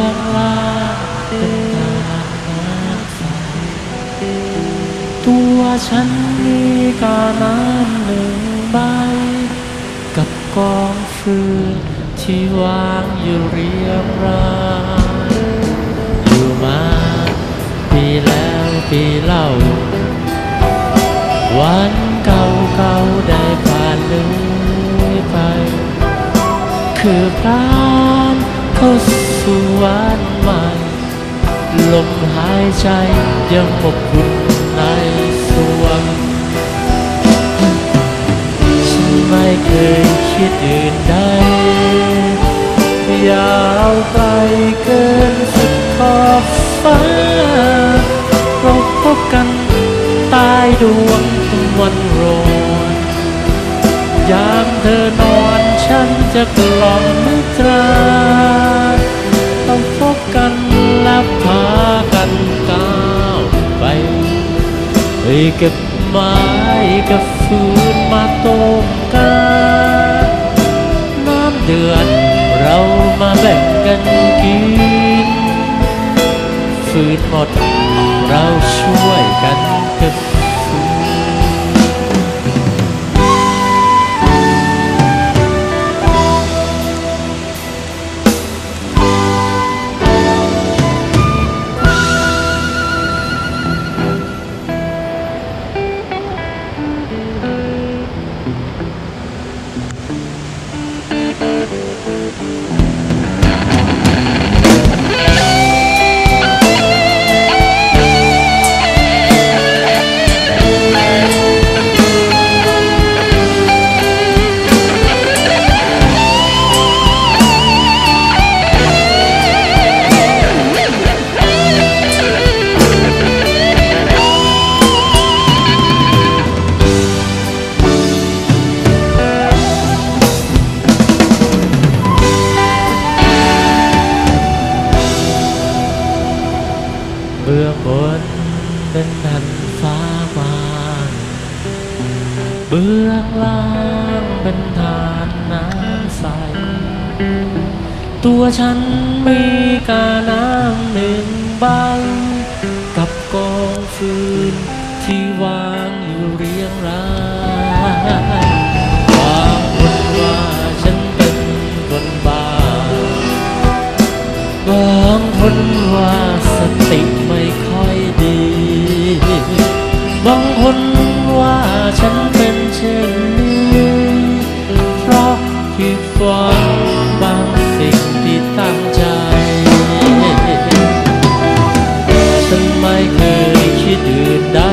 งรางเป็นทางน้ำใสตัวฉันมีกาน้ำหนึ่งใบกับกองฟืนที่วางอยู่เรียงรายอยู่มาปีแล้วปีเล่าวันเก่าๆได้ผ่านเลยไปคือพรานเข้าสู่วันใหม่ลมหายใจยังอบอุ่นในสวงฉันไม่เคยคิดอื่นใดยาวไกลเกินสุดขอบฟ้าเราพบกันใต้ดวงวันโรยยามเธอนอนฉันจะกล่อมนิทราเราพบกันและพากันก้าวไปเก็บไม้กับฟืนมาต้มกันน้ำเดือดเรามาแบ่งกันกินฟืนหมดเราช่วยกันเก็บเบื้องบนเป็นแผ่นฟ้ากว้างเบื้องล่างเป็นทานน้ำใสตัวฉันมีกาน้ำหนึ่งใบกับกองฟืนที่วางอยู่เรียงรายบางคนว่าฉันเป็นคนบ้าบางคนว่าสติไม่ค่อยดีบางคนว่าฉันเป็นเช่นนี้เพราะผิดหวังบางสิ่งที่ตั้งใจฉันไม่เคยคิดอื่นใด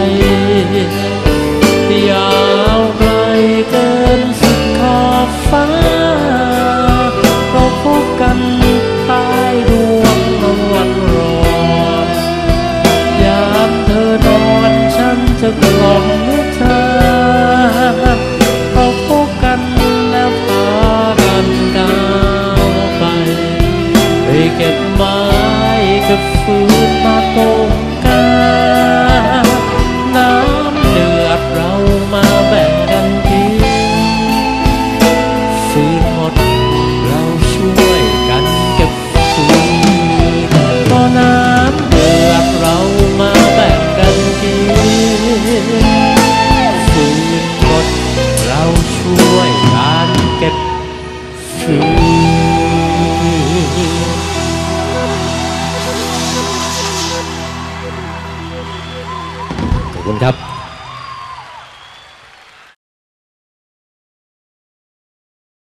ยาวไกลเกินสุดขอบฟ้าเราพบกันใต้ดวงวันรอนยามเธอนอนฉันจะกล่อมนิทราเราพบกันแล้วพากันก้าวไปเก็บไม้กับฟืนมาต้มกันน้ำเดือดเรามาแบ่งกันกินฟืนหมดเราช่วยกันเก็บฟืนก็น้ำเดือดเรามาแบ่งกันกินฟืนหมดเราช่วยกันเก็บฟืนขอบคุณครับ